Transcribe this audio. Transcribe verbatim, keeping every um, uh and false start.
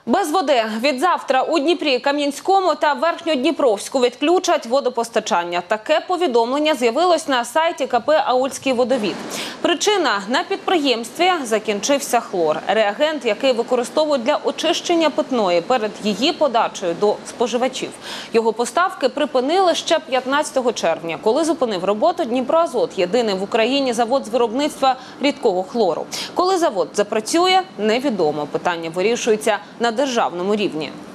Без води. Відзавтра у Дніпрі, Кам'янському та Верхньодніпровську відключать водопостачання. Таке повідомлення з'явилось на сайті ка пе «Аульський водовід». Причина – на підприємстві закінчився хлор. Реагент, який використовують для очищення питної перед її подачею до споживачів. Його поставки припинили ще п'ятнадцятого червня, коли зупинив роботу Дніпроазот – єдиний в Україні завод з виробництва рідкого хлору. Коли завод запрацює – невідомо. Питання вирішується на державному рівні.